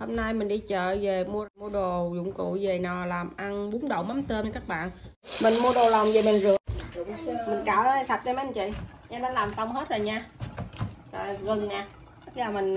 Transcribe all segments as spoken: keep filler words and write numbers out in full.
Hôm nay mình đi chợ về mua mua đồ dụng cụ về nò làm ăn bún đậu mắm tôm nha các bạn. Mình mua đồ lòng về mình rửa, mình cạo nó sạch cho mấy anh chị. Em đã làm xong hết rồi nha. Rồi gừng nè, bây giờ mình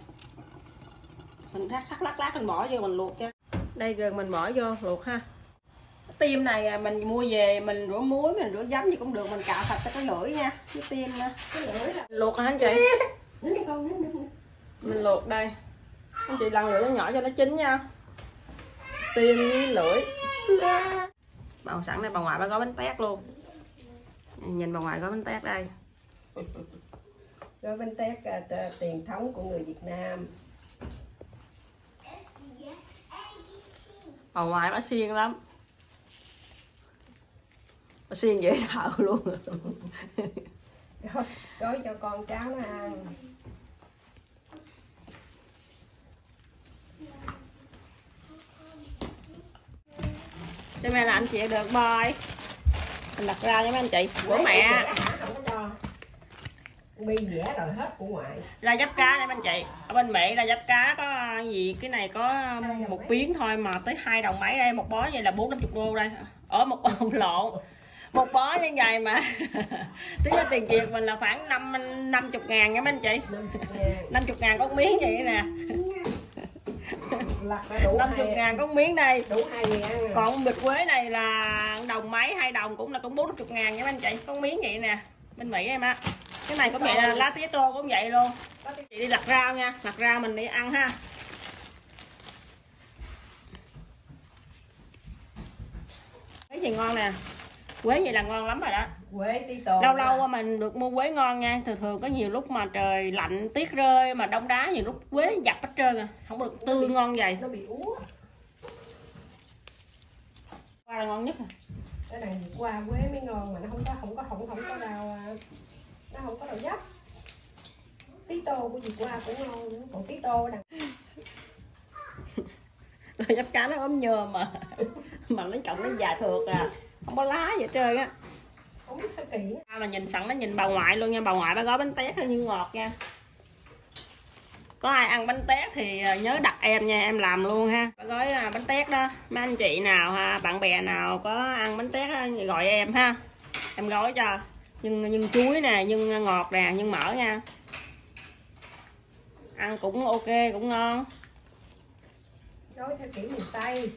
mình sắc lát lát mình bỏ vô mình luộc cho. Đây gừng mình bỏ vô luộc ha. Tim này mình mua về mình rửa muối, mình rửa giấm gì cũng được, mình cạo sạch cho cái lưỡi nha. Cái tim nè, cái lưỡi là luộc hả anh chị? Mình luộc đây. Anh chị lần lửa nó nhỏ cho nó chín nha. Tim với lưỡi. Bào sẵn đây bà ngoại bà gói bánh tét luôn. Nhìn bà ngoại gói bánh tét đây. Gói bánh tét truyền thống của người Việt Nam. Bà ngoại bà xiên lắm. Bà xiên dễ sợ luôn. Gói, gói cho con cháu nó ăn. Cho mẹ là anh chị được bơi. Mình đặt ra cho mấy anh chị của mẹ. Bi vẽ rồi hết của ngoại. Ra giáp cá đây mấy anh chị. Ở bên Mỹ ra giáp cá có gì cái này có một miếng thôi mà tới hai đồng mấy đây, một bó vậy là bốn năm chục đô đây. Ở một bông lộn. Một bó như vậy mà. Tính ra tiền Việt mình là khoảng năm năm chục ngàn nha mấy anh chị. năm mươi ngàn có miếng vậy nè. năm mươi ngàn có miếng đây. Đủ hai người ăn rồi. Còn bịch quế này là đồng mấy hai đồng cũng là cũng bốn mươi ngàn nha mấy anh chị. Có miếng vậy nè. Bên Mỹ em á. Cái này cũng vậy là lá tía tô cũng vậy luôn. Chị đi lặt rau nha. Lặt rau mình đi ăn ha. Cái gì ngon nè. Quế vậy là ngon lắm rồi đó. Quế tí tô. Lâu lâu mà mình được mua quế ngon nha. Thường thường có nhiều lúc mà trời lạnh tuyết rơi mà đông đá nhiều lúc quế nó dập hết trơn à. Không được tươi ngon vậy. Nó bị úa. Qua là ngon nhất rồi. Cái này qua quế mới ngon mà nó không có không có không không có rau, nó không có rau dấp. Tí tô của chị qua cũng ngon, còn tí tô nè. Rồi giáp cá nó ốm nhôm mà mà nó cộng nó già thượt à, không có lá gì hết trơn á. Không biết sao kỳ á. Mà nhìn sẵn nó nhìn bà ngoại luôn nha, bà ngoại bà gói bánh tét như ngọt nha. Có ai ăn bánh tét thì nhớ đặt em nha, em làm luôn ha. Bà gói bánh tét đó, mấy anh chị nào ha, bạn bè nào có ăn bánh tét thì gọi em ha, em gói cho. Nhưng nhưng chuối nè, nhưng ngọt nè, nhưng mỡ nha. Ăn cũng ok, cũng ngon. Gói theo kiểu miền Tây.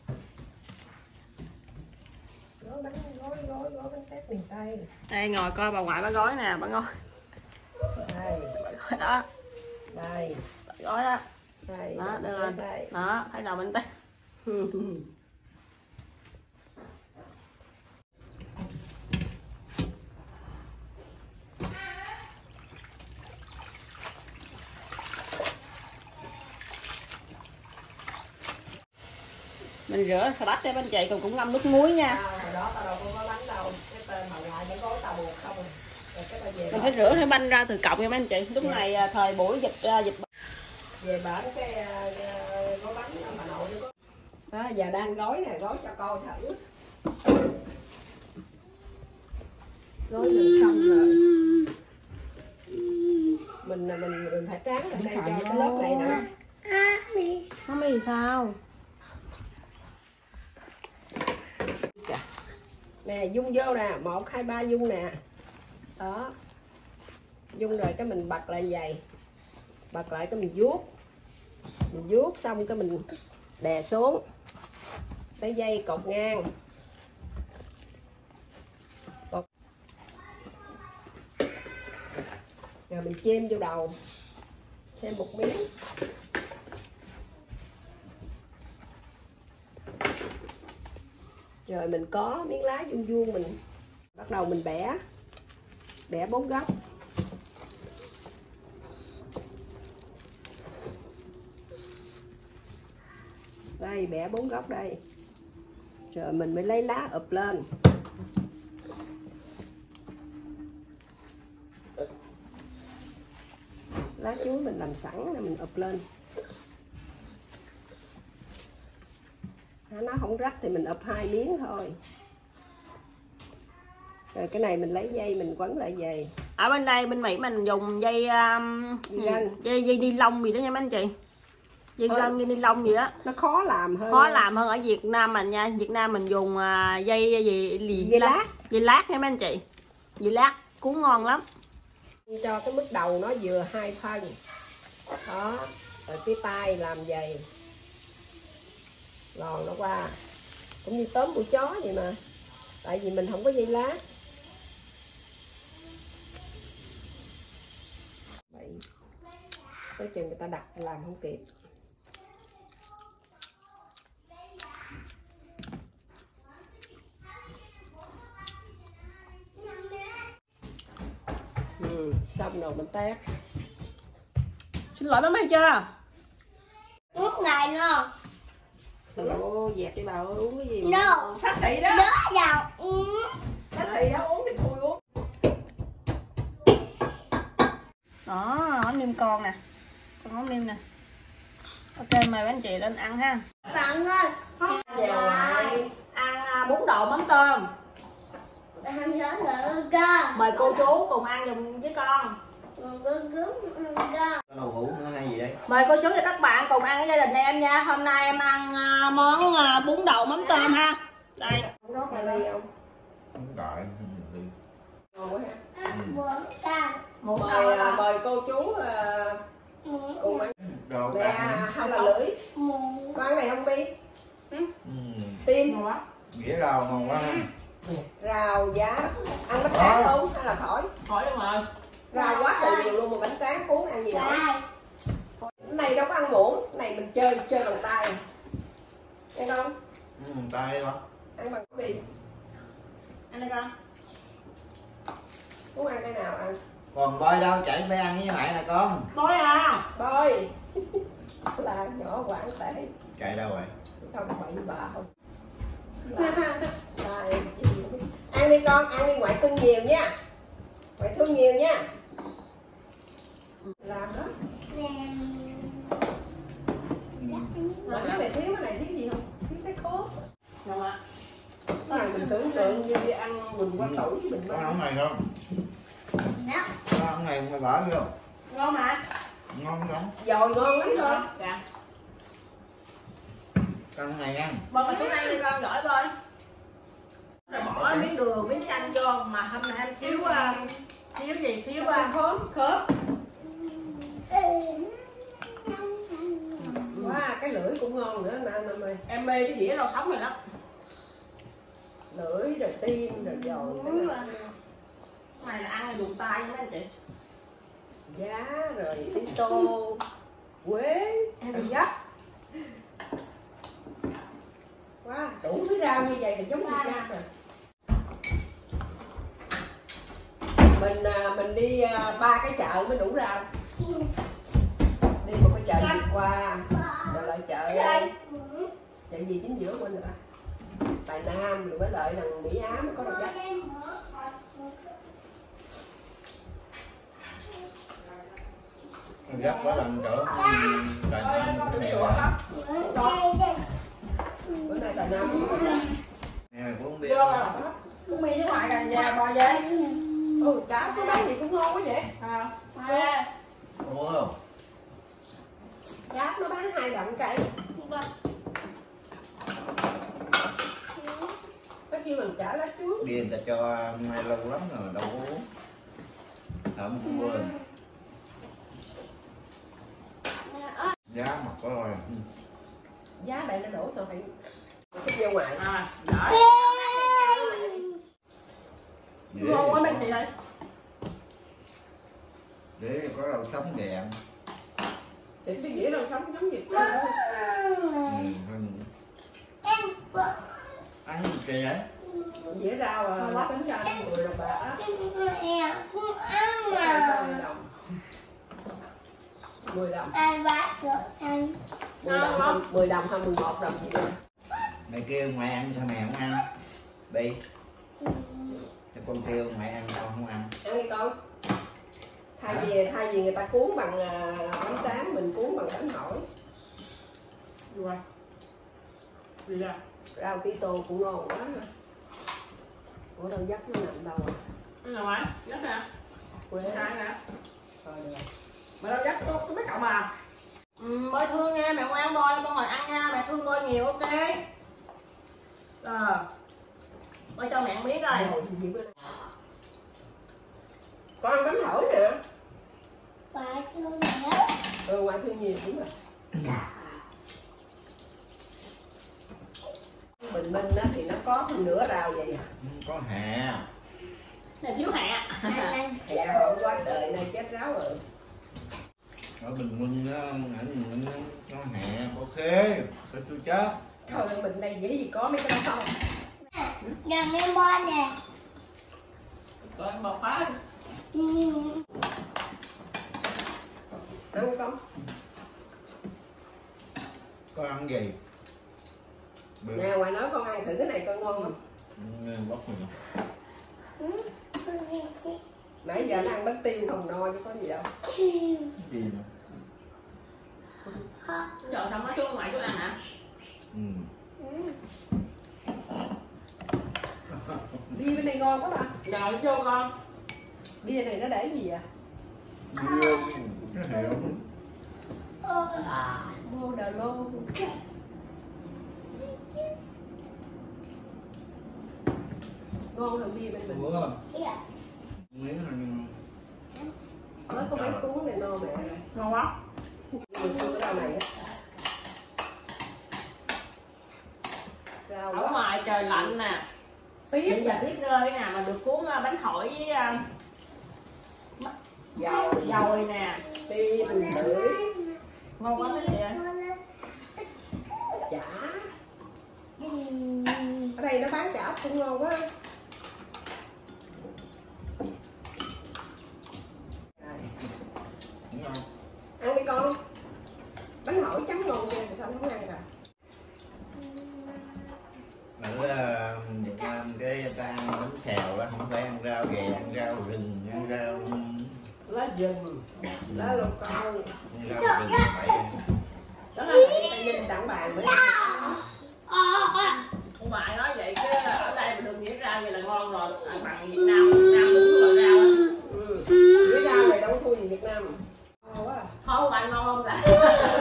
Gói bánh gói gói gói bánh tét miền Tây. Đây ngồi coi bà ngoại bà gói nè, bà gói. Đây. Bà gói đó. Đây. Bà gói đó. Đây. Đó, đưa lên. Đây. Đó, thấy đầu bánh tét. Mình rửa xà lách cho anh chị, còn cũng ngâm nước muối nha. À, hồi đó tao đâu có bánh đâu, cái tên mà ngoại vẫn gói tàu buộc không. Rồi cái tao về mình phải rửa cái banh ra từ cọng nha mấy anh chị. Lúc dạ. này thời buổi dịch dịch về bển cái gói bánh mà nội nó có. Đó giờ đang gói nè, gói cho coi thử. Gói được xong rồi. Mình mình mình phải tráng lại đây cho cái lớp này nữa. nó mì sao? Nè dung vô nè, một hai ba dung nè. Đó. Dung rồi cái mình bật lại vậy. Bật lại cái mình vuốt. Mình vuốt xong cái mình đè xuống. Cái dây cột ngang. Cột. Rồi mình chêm vô đầu. Thêm một miếng. Rồi mình có miếng lá vuông vuông mình bắt đầu mình bẻ. Bẻ bốn góc. Đây bẻ bốn góc đây. Rồi mình mới lấy lá ụp lên. Lá chuối mình làm sẵn là mình ụp lên. Nó không rách thì mình ụp hai miếng thôi. Rồi cái này mình lấy dây mình quấn lại dây. Ở bên đây bên Mỹ mình dùng dây um, dây, dây dây ni lông gì đó nha mấy anh chị. Dây gân như ni lông gì đó. Nó khó làm hơn. Khó làm hơn ở Việt Nam mình nha. Việt Nam mình dùng dây gì gì dây lát. Dây lát nha mấy anh chị. Dây lát cuốn ngon lắm. Cho cái mức đầu nó vừa hai phân. Đó. Rồi cái tay làm dày. Lòn nó qua. Cũng như tóm của chó vậy mà. Tại vì mình không có dây lát. Vậy. Tới chừng người ta đặt làm không kịp. Ừ, xong rồi mình tét. Xin lỗi mấy chưa? Nước này ngon. Ồ, dẹp đi bà ơi, uống cái gì mà No. sát xị đó. Nhớ vào uống. Sát xị đó, uống thì thôi uống. Đó, món niêm con nè. Con món niêm nè. Ok, mời anh chị lên ăn ha. Bạn ơi, không Dèo lại. Ăn bún đậu mắm tôm. Ăn nhớ nữa cơ. Mời cô chú cùng ăn dùng với con. Còn có cứng cơ. Có đậu hũ nữa hay gì đấy? Mời cô chú và các bạn cùng ăn với gia đình em nha. Hôm nay em ăn món bún đậu mắm tôm ha. Đây. Rót vào ly không? Không gọi. Ngon quá ha. Bốn cam. Mời, à, mời cô chú à, cùng ăn. Đồ Nè, hay là lưỡi. Con ăn này không Bi? Ừ. Tim. Ngon quá. Nghĩa rau ngon quá ha. Rau giá. Ăn bánh tráng không? Hay là khỏi? Khỏi luôn rồi. Rau quá trời nhiều luôn mà bánh tráng cuốn ăn gì nổi. Cái này đâu có ăn muỗng. Cái này mình chơi chơi bằng tay. Nghe không? Ừ, tay đó. Ăn bằng cái gì? Ăn đây con. Muốn ăn cái nào ăn? Còn bơi đâu chạy phải ăn với mẹ nè con. Bói à. Bơi. Là nhỏ quảng tệ. Chạy đâu rồi? Không bậy bà không. Là em chị không biết. Ăn đi con, ăn đi ngoại cưng nhiều nha. Ngoại thương nhiều nha. Làm đó. Mà cái này thiếu cái này thiếu gì không? Thiếu cái khố. Ngon ạ. Cái này mình tưởng tượng như đi ăn mình qua tỏi với mình Có ăn. ống này không? Đó. Có ống này mày bỏ vô. Ngon mà. Ngon không? Dồi ngon lắm con. Dạ. Con này ăn. Mời con xuống ăn đi con, gỏi bơi. Rồi bỏ miếng đường, miếng chanh vô mà hôm nay em thiếu uh, thiếu gì? Thiếu uh, khóm, khớp. Wow, cái lưỡi cũng ngon nữa nè Nam ơi. Em mê cái dĩa rau sống rồi đó. Lưỡi rồi tim rồi dồi cái này. Cái này là ăn là dùng tay nha mấy anh chị. Giá rồi tí tô quế em dắt. Wow, đủ thứ rau như vậy thì giống Việt Nam rồi. Mình à, mình đi à, ba cái chợ mới đủ rau. Đi một cái chợ Việt qua rồi lại chợ chợ gì chính giữa quên rồi ta. Tài Nam rồi với lại đằng Mỹ Á mới có đậu dắt. Dắt quá lần chỗ Tài Nam cái này là Bữa nay Tài Nam cũng có đậu dắt. nè cũng không biết. Vô rồi. Cũng mi nước ngoài cả nhà bò về. Ừ, cá cái đó gì cũng ngon quá vậy. À. Mua không? Giáp nó bán hai đồng cây. Có kêu mình trả lá chuối. Bia người ta cho mai lâu lắm rồi đâu có uống. Không mua. Giá mặt có rồi. Giá đây nó đổ sao phải xích vô ngoài. À, giỏi. Để, Ngon quá mấy chị ơi. để có rau sống kìa. Thì cái dĩa đâu sống giống Việt Ừ, hơn- ăn gì kìa vậy? dĩa rau à, tính ra mười đồng bạc á. mười đồng. mười đồng. Ai bắt được ăn. mười đồng không? mười đồng hay mười một đồng gì nữa. Mày kêu ngoại ăn sao mày không ăn? Bi. Cho con kêu ngoại ăn con không ăn. Ăn đi con. Thay vì thay vì người ta cuốn bằng à, bánh tráng mình cuốn bằng bánh hỏi. Rồi. Gì ra? Rau tí tô cũng ngon quá. Ủa đâu dắt nó nằm đâu à? Cái nào á? Dắt nè. Quê. Hai nè. Thôi được. Mà đâu dắt có mấy cậu mà. Ừ, Bôi thương nha, mẹ không ăn bôi, con ngồi ăn nha, mẹ thương bôi nhiều, ok. Rồi. Bôi cho mẹ ăn biết rồi. Con ăn bánh hỏi nè. Bà thương nhớ. Ừ, ngoại thương nhiều đúng rồi. Bình minh đó thì nó có hơn nửa rau vậy à. Có hẹ. Này thiếu hẹ. Hẹ họ quá trời này chết ráo rồi. Ở Bình Minh đó, ở Bình Minh đó, có hẹ, có khế, có chua chát. Thôi mình đây dễ gì có mấy cái đó không. Gần em bon nè. Rồi bọc phá. Ừ. Ăn không? Có ăn gì? Bữa Nè ngoài nói con ăn thử cái này coi ngon không? ừ, bóc mình. Ừ. Nãy giờ nó ăn bánh tiêu không no chứ có gì đâu. Gì nữa? Giờ xong nó xuống ngoài chú ăn hả? Ừ. Bia bên này ngon quá bà. Rồi vô con. Bia này nó để gì à? Bia cái hẹ. Mua đờ lô. Ngon hơn bia bên mình. Ủa không? Miếng này nhưng Mới có mấy cuốn này no mẹ. Ngon quá. Mình mua cái rau này á. Rau Ở quá. ngoài trời lạnh nè. Bây giờ tuyết rơi nè, mà được cuốn bánh thổi với Dầu. dồi nè. Bia mình thử. Ngon quá đó chị. Chả. Ở đây nó bán chả cũng ngon quá. đúng không? Ăn đi con. Bánh hỏi chấm ngon nha, sao không ăn cả. Ở uh, Việt Nam cái ta ăn bánh xèo đó không phải ăn rau về, ăn rau rừng, ăn rau Lá rừng, lá lô câu. ăn rau rừng phải. Đó là Tây Ninh tặng bàn mới. Ông ngoại nói vậy chứ ở đây mà được dĩa rau vậy là ngon rồi, ăn bằng Việt Nam, Việt Nam đúng loại rau á. Ừ. Dĩa rau này đâu thua gì Việt Nam. Ngon quá. Không bạn ngon không lại.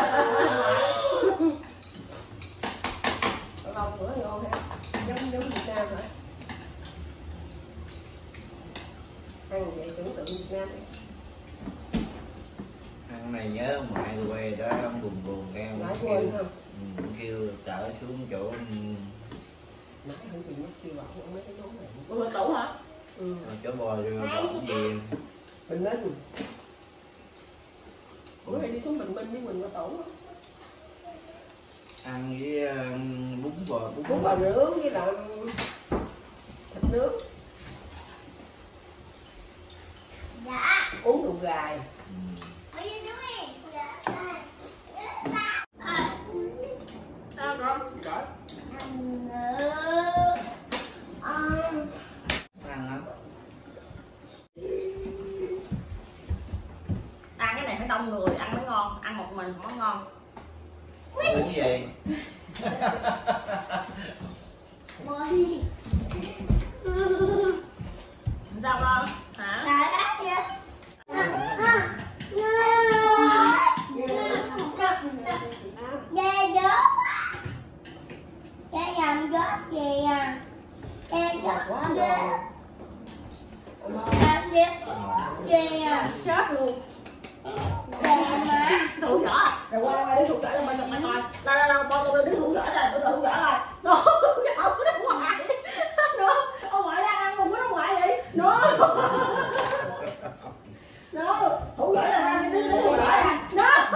Còn bữa ngon ha. Giống giống Việt Nam hả? Ăn vậy tưởng tượng Việt Nam đi. Ăn này nhớ ngoại quê đó ông buồn buồn kêu Ngoại kêu, quê không? ừ, kêu chở xuống chỗ Nãy không chị nhắc kêu bảo không mấy cái món này. Bữa tủ hả? Ừ. chỗ bò rồi bỏ gì Bình Minh. Bữa nay đi xuống Bình Minh với mình qua tổ. ăn với uh, bún bò bún, Bún bò nướng với lại thịt nướng. Dạ. Uống rượu gài. ừ. Ở dưới núi. Dạ. Sao con? Rồi. Ăn nữa. Ăn. ăn lắm Ăn cái này phải đông người ăn mới ngon, ăn một mình không có ngon. bún gì Bôi. Sao con? Hả? Tại ác vậy. Dê đớp. Dê làm đớp gì à? Dê đớp Quá dê. rồi. Làm dê. Dê à. Chết luôn. Dê mà. Thủ vỏ à? Rồi qua đây đi thủ vỏ cho mình mình coi. Đâu đâu đâu, con con đứng thủ vỏ rồi, đứng thủ vỏ rồi. Nó thủ vỏ của nó ngoại. Nó, ông ngoại đang ăn cùng với nó ngoại vậy. Nó. Nó, thủ vỏ là đứng thủ vỏ nè. Nó.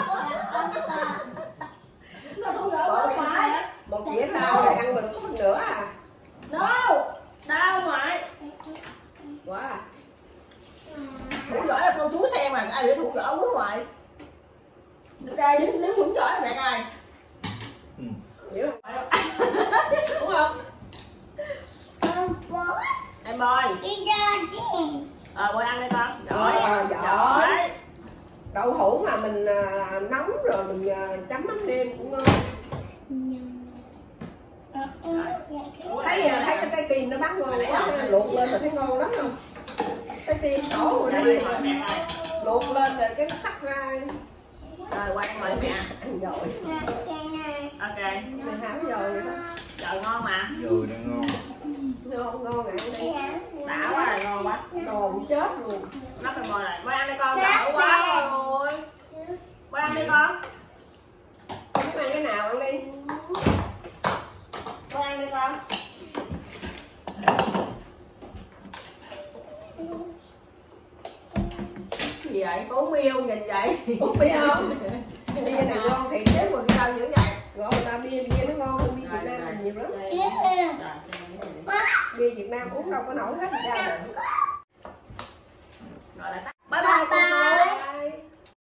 Nó thủ vỏ của ông ngoại. Một dĩa rau này ăn mình có phần nữa à. Đâu? Đâu ngoại? Quá. Thủ vỏ là cô chú xem mà ai để thủ vỏ của ngoại. Được đây đứng đứng thủ vỏ mẹ coi. ừ. Hiểu không? Đúng không? Con bố. Em bôi. Đi ra đi. Ờ bôi ăn đi con. Giỏi, Giỏi. giỏi. Đậu hũ mà mình à, nóng rồi mình à, chấm mắm nêm cũng ngon. Thấy à, thấy cái trái tim nó bán ngon quá, luộc lên là thấy ngon lắm không? Trái tim đổ rồi Đây đây rồi mẹ coi. luộc lên rồi cái nó sắc ra Rồi quay mời mẹ. Ăn rồi. Ok. Mày háo rồi đó. Trời ngon mà. Dồi nó ngon. Ngon ngon ăn đi. Đã quá rồi, ngon quá. Đồn chết luôn. Nó phải mời lại. Quay ăn đi con, sợ quá rồi. Quay ăn đi con. Con muốn ăn cái nào ăn đi. Quay ăn đi con. Gì vậy? Bố miêu nhìn vậy. Uống bia không? Bia này ngon thiệt chứ mà Cái đâu dữ vậy? ngon người ta bia bia nó ngon hơn bia Việt Nam mình nhiều lắm. Bia Việt Nam uống đâu có nổi hết ra rồi. Rồi lại tắt. Bye bye cô chú. Bye.